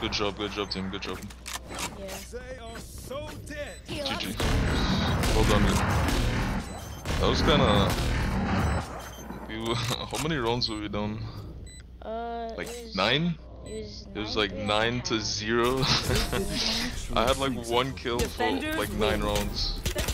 Good job, team. Good job. Yeah. GG. Well done, man. That was kinda... How many rounds were we down? Like 9? It was like 9 to 0. I had like 1 kill for like 9 rounds.